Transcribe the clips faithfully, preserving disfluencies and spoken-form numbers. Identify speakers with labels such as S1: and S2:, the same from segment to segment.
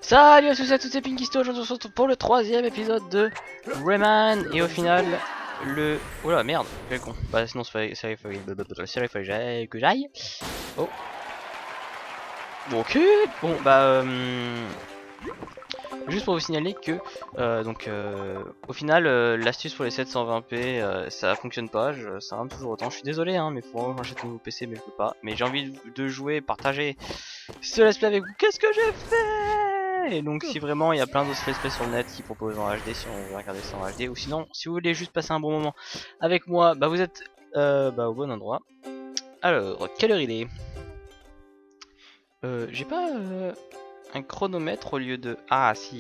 S1: Salut à tous et à toutes, c'est Pinkisto, aujourd'hui on se retrouve pour le troisième épisode de Rayman. Et au final, le... Oh la merde, quel con. Bah sinon il fallait que j'aille, que j'aille. Oh. Bon, ok. Bon bah... Euh... Juste pour vous signaler que euh, donc euh, au final euh, l'astuce pour les sept cent vingt p euh, ça fonctionne pas, je, ça rame toujours autant, je suis désolé hein, mais faut que j'achète un nouveau P C mais je peux pas. Mais j'ai envie de jouer, partager ce let's play avec vous, qu'est-ce que j'ai fait? Et donc si vraiment il y a plein d'autres let's play sur le net qui proposent en H D, si on veut regarder ça en H D, ou sinon si vous voulez juste passer un bon moment avec moi, bah vous êtes euh, bah, au bon endroit. Alors, quelle heure il est? euh, J'ai pas... Euh... un chronomètre au lieu de... Ah si.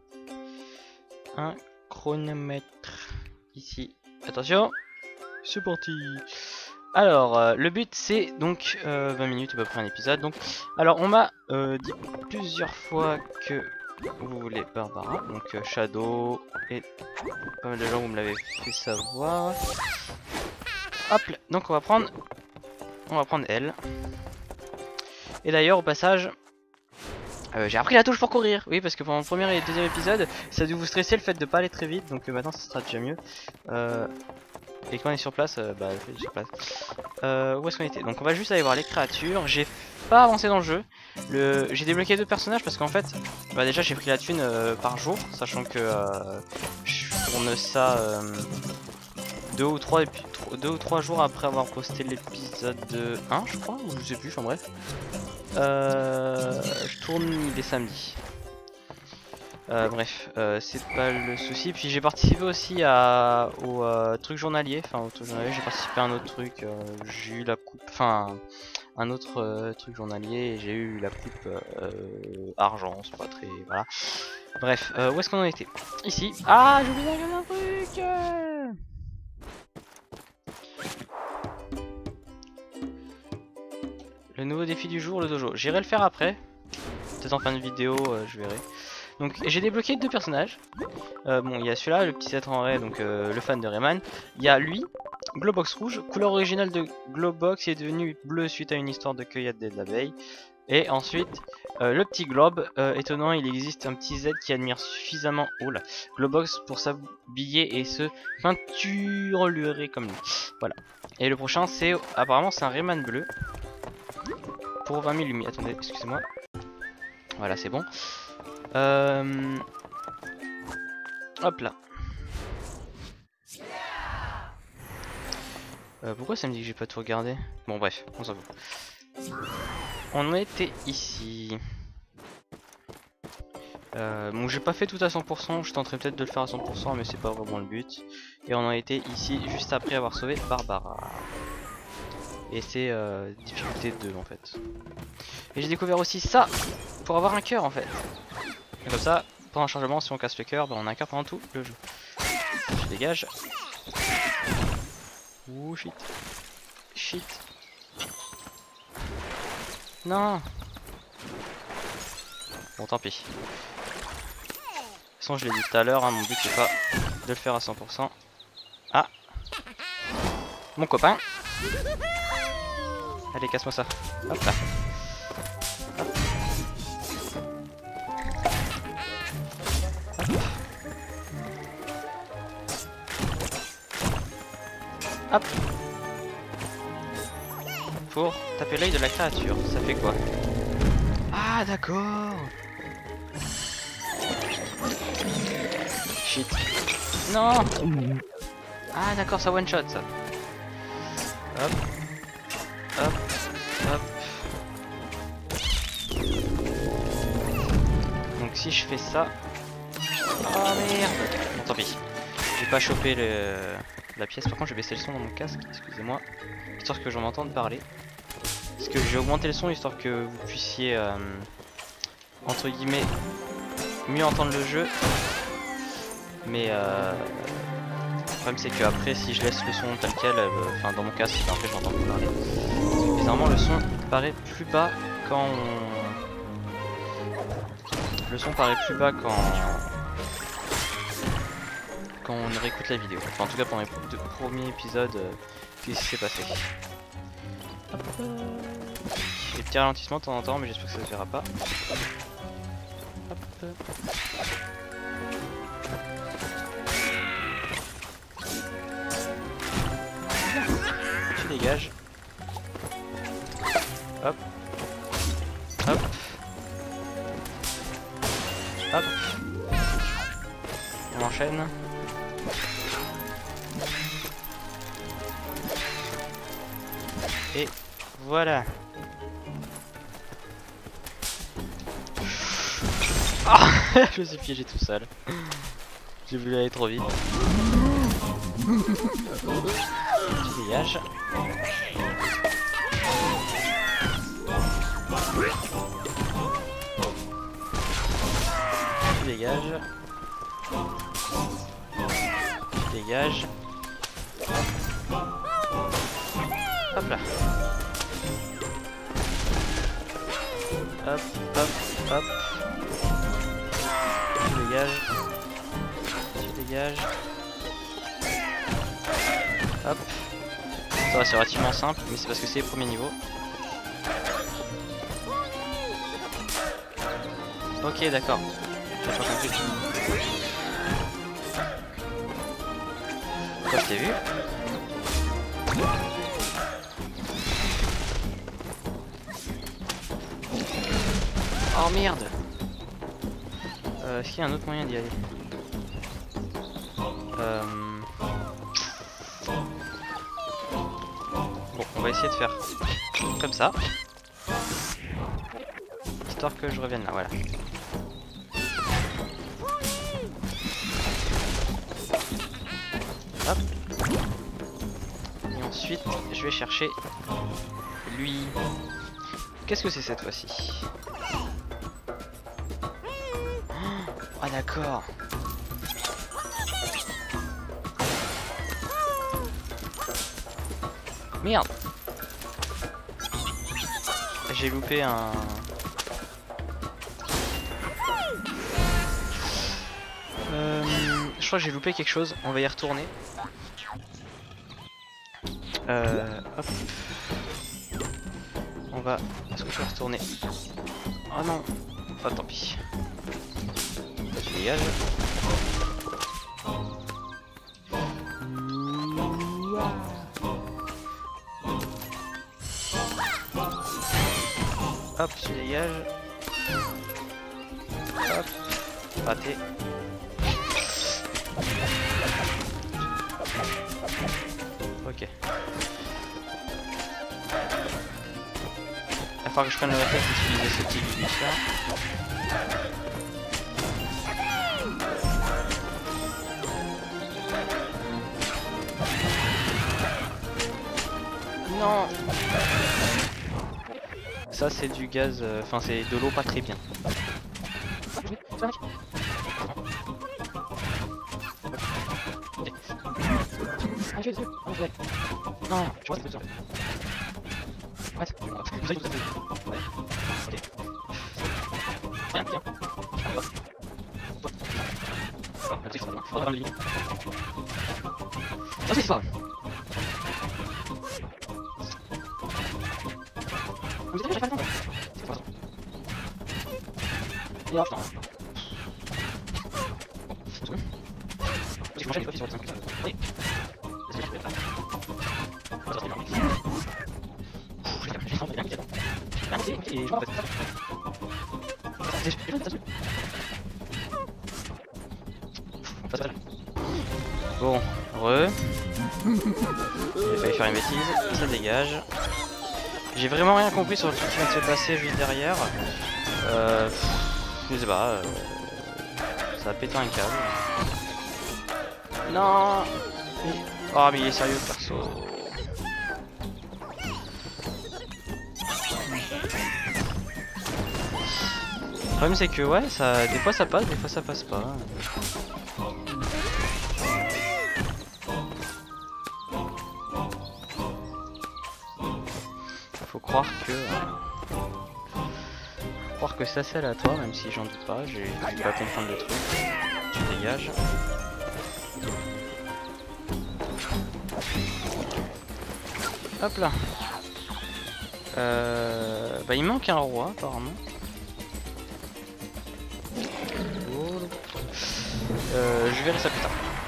S1: Un chronomètre. Ici. Attention. C'est parti. Alors, euh, le but c'est donc euh, vingt minutes à peu près un épisode. Donc, alors on m'a euh, dit plusieurs fois que vous voulez Barbara. Donc euh, Shadow et pas mal de gens vous me l'avez fait savoir. Hop là. Donc on va prendre... On va prendre elle. Et d'ailleurs au passage... Euh, j'ai appris la touche pour courir, oui, parce que pendant le premier et le deuxième épisode, ça a dû vous stresser le fait de pas aller très vite, donc euh, maintenant ça sera déjà mieux. Euh, et quand on est sur place, euh, bah je suis sur place. Euh, où est-ce qu'on était? Donc on va juste aller voir les créatures. J'ai pas avancé dans le jeu. Le... J'ai débloqué deux personnages parce qu'en fait, bah déjà j'ai pris la thune euh, par jour, sachant que euh, je tourne ça euh, deux ou trois deux ou trois jours après avoir posté l'épisode un, je crois, ou je sais plus, enfin bref. Euh, je tourne les samedis. Euh, bref, euh, c'est pas le souci. Puis j'ai participé aussi à, au euh, truc journalier. Enfin, au truc journalier, j'ai participé à un autre truc. Euh, j'ai eu la coupe. Enfin, un autre euh, truc journalier. Et j'ai eu la coupe euh, argent. C'est pas très. Voilà. Bref, euh, où est-ce qu'on en était? Ici. Ah, j'ai oublié de regarder un truc. Euh... Le nouveau défi du jour, le dojo. J'irai le faire après. Peut-être en fin de vidéo, euh, je verrai. Donc j'ai débloqué deux personnages. Euh, bon, il y a celui-là, le petit être en Ray, donc euh, le fan de Rayman. Il y a lui, Globox rouge, couleur originale de Globox, qui est devenu bleu suite à une histoire de cueillette des abeilles. Et ensuite, euh, le petit Globe, euh, étonnant, il existe un petit Z qui admire suffisamment oh là, Globox pour s'habiller et se peinturer comme lui. Voilà. Et le prochain, c'est apparemment c'est un Rayman bleu. Pour vingt mille lumières. Attendez, excusez-moi. Voilà, c'est bon. Euh... Hop là. Euh, pourquoi ça me dit que j'ai pas tout regardé? Bon, bref, on s'en fout. On était ici. Euh, bon, j'ai pas fait tout à cent pour cent. Je tenterai peut-être de le faire à cent pour cent, mais c'est pas vraiment le but. Et on en était ici juste après avoir sauvé Barbara. Et c'est euh, difficulté deux en fait. Et j'ai découvert aussi ça pour avoir un cœur en fait. Et comme ça, pendant un chargement, si on casse le cœur, bah on a un cœur pendant tout le jeu. Je dégage. Ouh shit. Shit. Non. Bon tant pis. De toute façon je l'ai dit tout à l'heure, hein, mon but c'est pas de le faire à cent pour cent. Ah. Mon copain. Allez, casse-moi ça. Hop là. Hop. Hop. Hop. Pour taper l'œil de la créature, ça fait quoi? Ah d'accord. Shit. Non. Ah d'accord, ça one shot ça. Hop. Hop, hop. Donc si je fais ça... Oh merde. Bon tant pis. J'ai pas chopé le... la pièce. Par contre je vais baisser le son dans mon casque, excusez-moi. Histoire que j'en entende parler. Parce que j'ai augmenté le son histoire que vous puissiez... Euh, entre guillemets... mieux entendre le jeu. Mais euh... le problème c'est que après si je laisse le son tel quel, enfin euh, dans mon casque, après je m'entends plus parler. Bizarrement le son paraît plus bas quand on... Le son paraît plus bas quand... Quand on réécoute la vidéo. Enfin en tout cas pendant les deux premiers épisodes, euh, qu'est-ce qui s'est passé. Hop. Des petits ralentissements de temps en temps mais j'espère que ça se verra pas. Hop. Tu dégages. Hop. Hop. Hop. On enchaîne. Et voilà. Ah, je me suis piégé tout seul. J'ai voulu aller trop vite. Tu dégages. Tu dégages. Tu dégages. Hop là. Hop, hop, hop. Tu dégages. Tu dégages. Hop. Ça va, c'est relativement simple, mais c'est parce que c'est le premier niveau. Ok, d'accord. J'ai pas compris. Toi, je t'ai vu. Oh merde. Euh, Est-ce qu'il y a un autre moyen d'y aller? euh... Bon, on va essayer de faire comme ça. Histoire que je revienne là, voilà. Hop. Et ensuite, je vais chercher lui. Qu'est-ce que c'est cette fois-ci? Ah d'accord. Merde. J'ai loupé un... Euh, je crois que j'ai loupé quelque chose. On va y retourner. Euh, hop. On va... Est-ce que je peux retourner? Oh non. Oh tant pis. Là tu dégages. Hop, tu dégages. Hop. Raté. Ok. Il va falloir que je prenne le réflexe d'utiliser ce petit bus là. Non. Ça c'est du gaz, enfin euh, c'est de l'eau pas très bien. Non, je vois que c'est Bien, bien. Ça c'est pas. Et hop, je m'enchaîne les sur le cinq. Oui. Bon, re. J'ai failli faire une bêtise, ça dégage. J'ai vraiment rien compris sur le truc qui vient de se passer juste derrière. Euh, je sais pas. Euh, ça a pété un câble. Non. Oh mais il est sérieux le perso. Le problème c'est que ouais, ça, des fois ça passe, des fois ça passe pas. Faut croire que... Faut croire que ça c'est aléatoire, même si j'en doute pas, j'ai dû pas comprendre le truc. Tu dégages. Hop là. Euh... Bah il manque un roi apparemment. Euh, je verrai ça plus tard.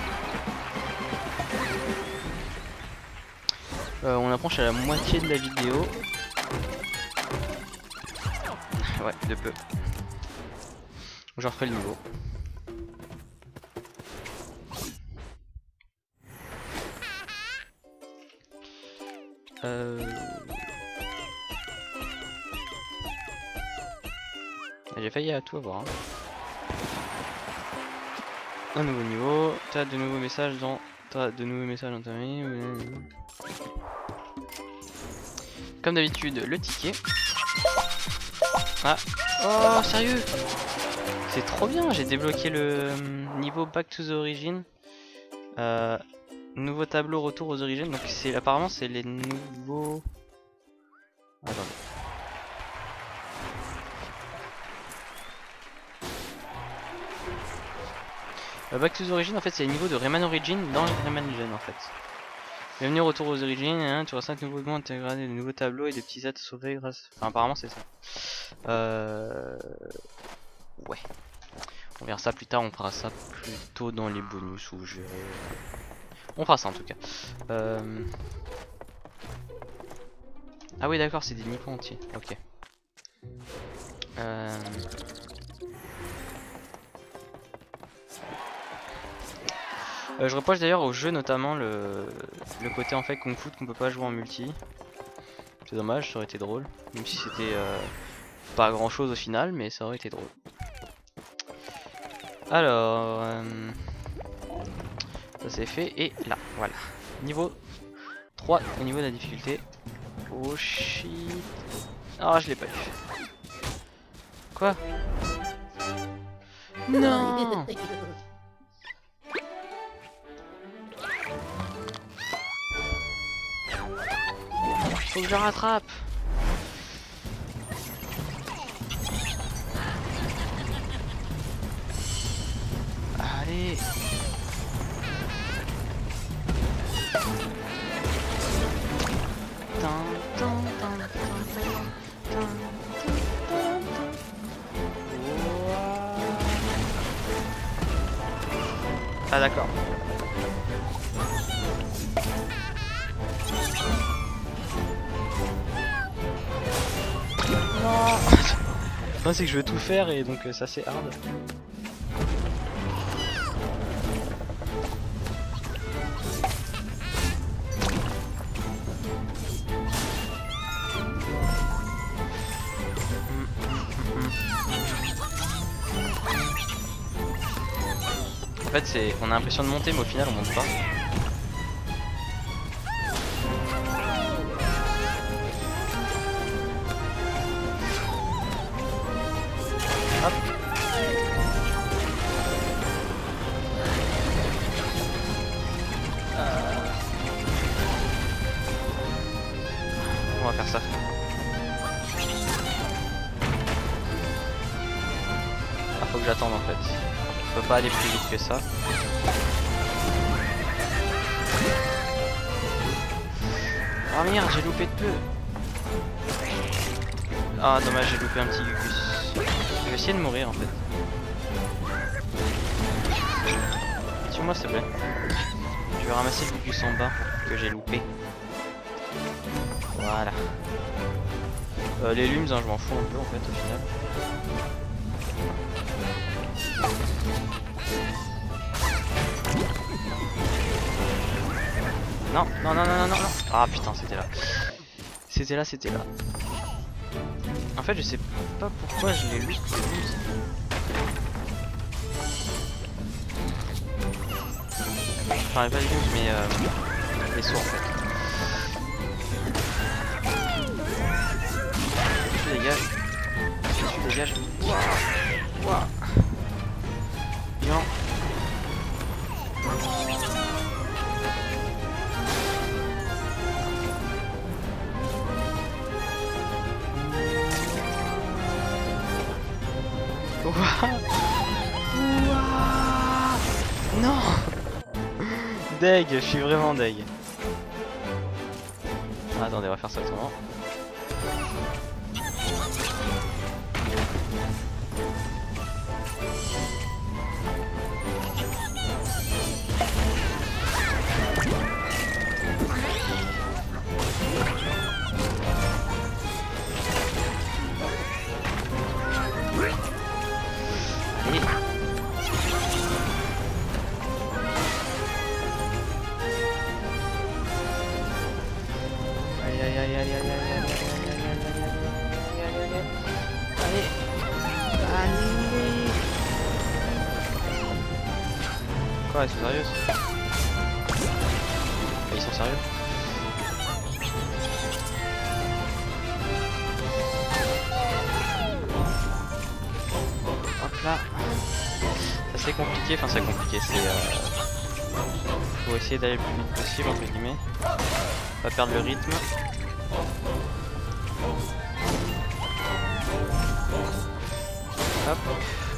S1: Euh, on approche à la moitié de la vidéo. Ouais, de peu. J'en referai le niveau. Euh... J'ai failli à tout avoir. Hein. Un nouveau niveau. T'as de nouveaux messages dans. T'as de nouveaux messages dans ta vie. Comme d'habitude, le ticket. Ah. Oh, sérieux? C'est trop bien. J'ai débloqué le niveau Back to the Origin. Euh, nouveau tableau retour aux origines. Donc c'est apparemment c'est les nouveaux. Attendez. Back to the Origin, en fait, c'est les niveaux de Rayman Origin dans Rayman Legends en fait. Bienvenue au retour aux origines, hein, tu auras cinq nouveaux mondes intégrés, des nouveaux tableaux et des petits aides sauvés grâce. Enfin, apparemment, c'est ça. Euh... Ouais. On verra ça plus tard, on fera ça plus tôt dans les bonus où je. On fera ça en tout cas. Euh... Ah, oui, d'accord, c'est des niveaux entiers. Ok. Euh... Euh, je reproche d'ailleurs au jeu notamment le, le côté en fait Kung Fu qu'on peut pas jouer en multi. C'est dommage, ça aurait été drôle. Même si c'était euh, pas grand chose au final, mais ça aurait été drôle. Alors, euh, ça c'est fait et là, voilà. Niveau trois au niveau de la difficulté. Oh shit. Ah, je l'ai pas eu. Quoi? Non. Faut que je le rattrape. Allez. Ah d'accord. Non, c'est que je veux tout faire et donc euh, ça c'est hard. En fait, c'est, on a l'impression de monter, mais au final, on monte pas. Hop. Euh... On va faire ça. Ah, faut que j'attende en fait. Je peux pas aller plus vite que ça. Oh merde, j'ai loupé de peu. Ah dommage, j'ai loupé un petit Gugus. Je vais essayer de mourir en fait. Tue-moi s'il te plaît. Je vais ramasser le Gugus en bas que j'ai loupé. Voilà. Euh, les lumes, hein, je m'en fous un peu en fait au final. Non, non, non, non, non, non. Ah putain, c'était là. C'était là, c'était là. En fait, je sais pas pourquoi je l'ai lu. Enfin, pas les lumes, mais euh, les sauts en fait. Tu dégages. Tu dégages. Waouh. Waouh. Bien. Non. Deg, je suis vraiment deg. Ah, attendez, on va faire ça autrement. Quoi, ils sont sérieux? Ils sont sérieux? Hop là. Ça c'est compliqué, enfin c'est compliqué, c'est... Euh... faut essayer d'aller le plus vite possible entre guillemets. Pas perdre le rythme. Hop.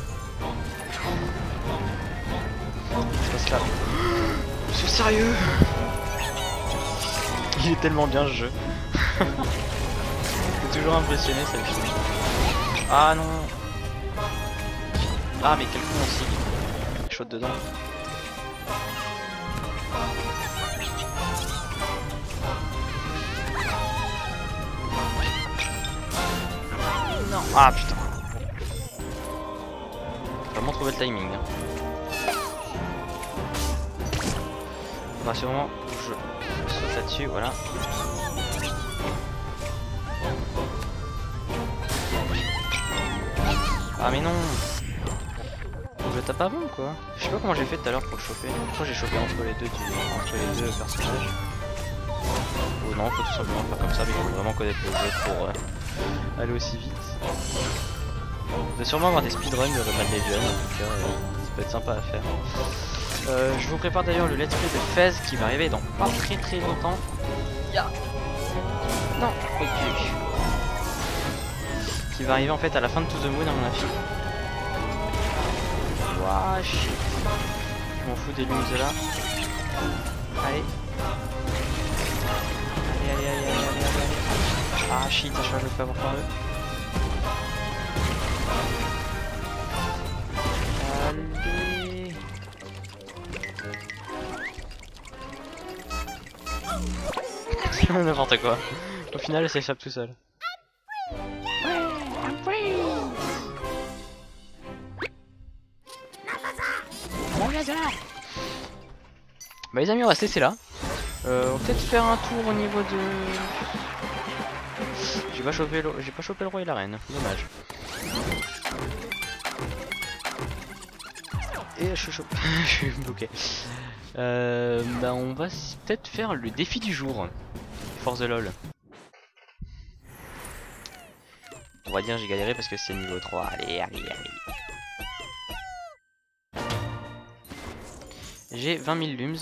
S1: Je passe là. C'est sérieux? Il est tellement bien ce jeu. C'est toujours impressionné cette fille. Ah non. Ah mais quel con aussi. Il saute dedans. Non. Ah putain. Vraiment trouver le timing. Hein. Bah, c'est au moment où je saute là-dessus, voilà. Ah mais non. Je tape pas bon quoi. Je sais pas comment j'ai fait tout à l'heure pour le choper. Je crois que j'ai chopé entre les deux du... entre les deux personnages. Ou non, faut tout simplement faire comme ça, mais il faut vraiment connaître le jeu pour euh, aller aussi vite. Vous allez sûrement avoir des speedruns de Rayman Legends, en tout cas, euh, ça peut être sympa à faire. Euh, je vous prépare d'ailleurs le let's play de Fez qui va arriver dans pas très très longtemps. Ya. Non, ok. Qui va arriver en fait à la fin de To The Moon à mon avis. Ouah, shit. Je m'en fous des lunes là. Allez. Allez, allez, allez, allez, allez, allez. Ah shit, je crois que je vais pas avoir par eux. Allez. N'importe quoi. Au final, elle s'échappe tout seul. Bah les amis, on va se laisser là. Euh, on va peut-être faire un tour au niveau de... J'ai pas chopé le... J'ai pas chopé le roi et la reine, dommage. Et je suis chaud. Je suis bloqué. Euh, bah on va peut-être faire le défi du jour. For the lol. On va dire j'ai galéré parce que c'est niveau trois. Allez, allez, allez. J'ai vingt mille lums.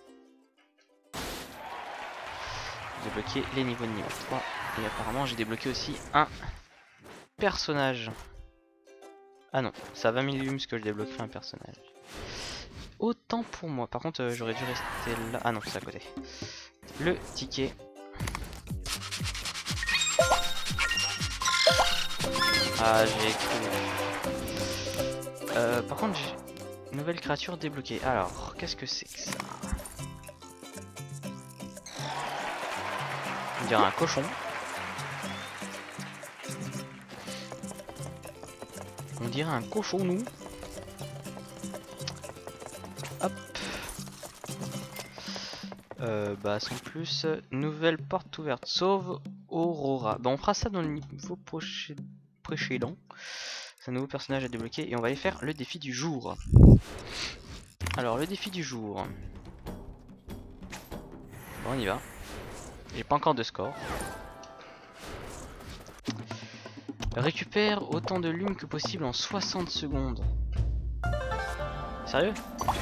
S1: J'ai débloqué les niveaux de niveau trois. Et apparemment j'ai débloqué aussi un personnage. Ah non, c'est à vingt mille lums que je débloquerai un personnage. Autant pour moi. Par contre euh, j'aurais dû rester là. Ah non, c'est à côté. Le ticket. Ah j'ai cru. Euh, par contre j'ai... Nouvelle créature débloquée. Alors, qu'est-ce que c'est que ça? On dirait un cochon. On dirait un cochon, nous. Hop. Euh, bah, sans plus. Nouvelle porte ouverte. Sauve Aurora. Bah, on fera ça dans le niveau précédent. C'est un nouveau personnage à débloquer et on va aller faire le défi du jour. Alors, le défi du jour. Bon, on y va. J'ai pas encore de score. Récupère autant de lumes que possible en soixante secondes. Sérieux?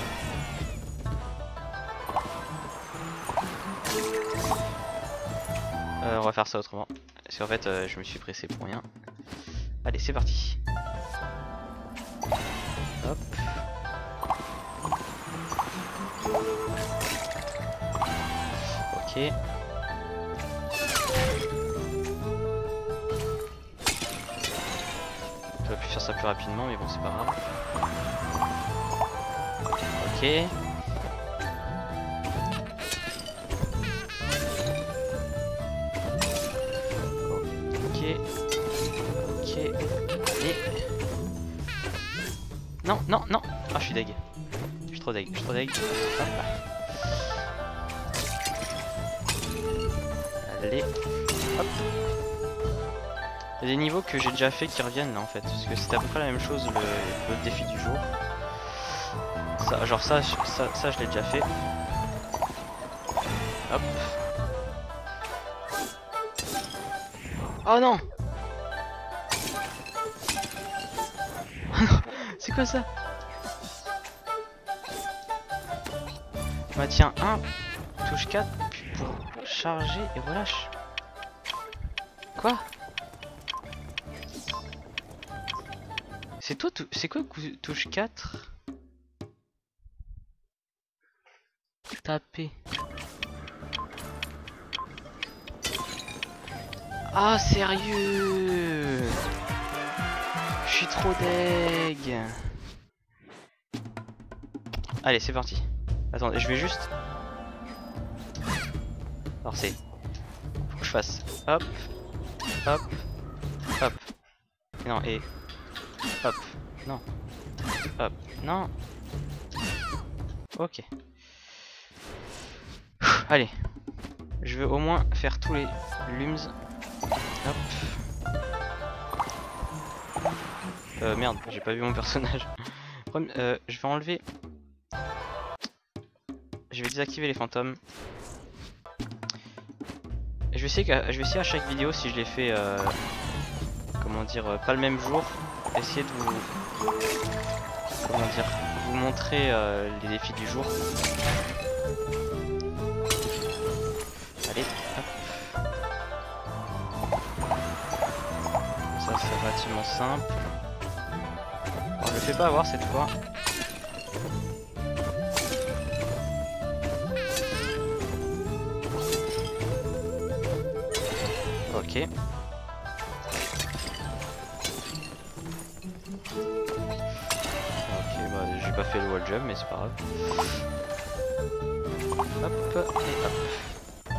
S1: euh, On va faire ça autrement. Parce qu'en fait, euh, je me suis pressé pour rien. Allez, c'est parti. Hop. Ok. J'aurais pu faire ça plus rapidement, mais bon, c'est pas grave. Ok. Ok. Ok. Allez. Non, non, non. Ah, je suis deg. Je suis trop deg. Je suis trop deg. Hop là. Allez. Hop. Il y a des niveaux que j'ai déjà fait qui reviennent là en fait. Parce que c'était à peu près la même chose le, le défi du jour. Ça, genre ça, ça, ça je l'ai déjà fait. Hop. Oh non. C'est quoi ça? Bah tiens, un, touche quatre, puis pour charger et relâche. Quoi? C'est toi, c'est quoi touche quatre? Taper. Ah sérieux? Je suis trop deg. Allez c'est parti. Attendez, je vais juste... Alors c'est... Faut que je fasse... Hop. Hop. Hop. Non et... Hop. Non. Hop. Non. Ok. Allez. Je veux au moins faire tous les lums. Hop. Euh merde, j'ai pas vu mon personnage. euh, je vais enlever... Je vais désactiver les fantômes. Je vais essayer, que, je vais essayer à chaque vidéo, si je les fais, euh, comment dire, euh, pas le même jour, essayer de vous, comment dire, vous montrer euh, les défis du jour. Allez, hop. Ça c'est relativement simple. Alors, je le fais pas avoir cette fois. Ok. Ok, bah j'ai pas fait le wall jump, mais c'est pas grave. Hop et hop.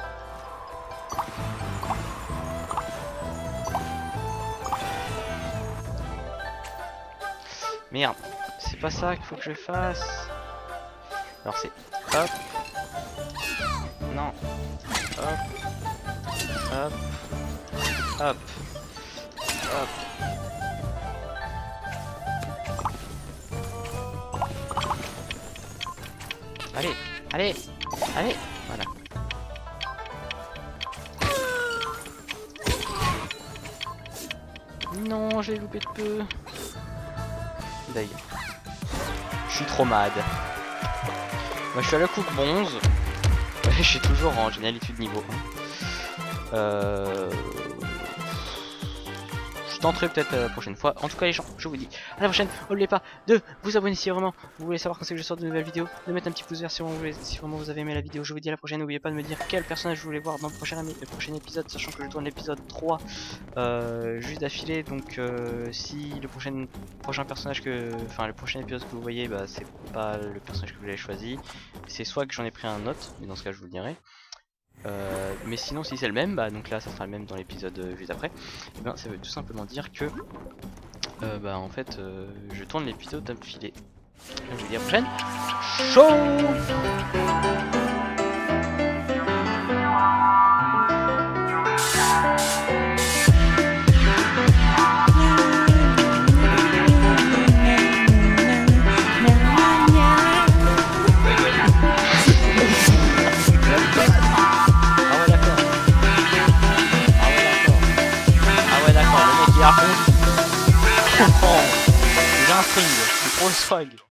S1: Merde, c'est pas ça qu'il faut que je fasse. Alors c'est hop. Non. Hop. Hop. Hop. Hop. Allez, allez, allez, voilà. Non, j'ai loupé de peu. D'ailleurs, je suis trop mad. Moi, je suis à la coupe bronze. Je suis toujours en génialité niveau un. Euh... Je tenterai peut-être la prochaine fois. En tout cas les gens, je vous dis à la prochaine. N'oubliez pas de vous abonner si vraiment vous voulez savoir quand c'est que je sors de nouvelles vidéos. De mettre un petit pouce vert si vraiment vous, voulez, si vraiment vous avez aimé la vidéo. Je vous dis à la prochaine. N'oubliez pas de me dire quel personnage vous voulez voir dans le prochain, le prochain épisode. Sachant que je tourne l'épisode trois euh, juste d'affilée. Donc euh, si le prochain, prochain personnage que... Enfin le prochain épisode que vous voyez, bah, c'est pas le personnage que vous avez choisi. C'est soit que j'en ai pris un autre, mais dans ce cas je vous le dirai. Euh, mais sinon si c'est le même, bah donc là ça sera le même dans l'épisode euh, juste après. Et ben ça veut tout simplement dire que euh, bah en fait euh, je tourne l'épisode d'affilée. Je vous dis à la prochaine. Ciao. J'ai un string, c'est trop swag.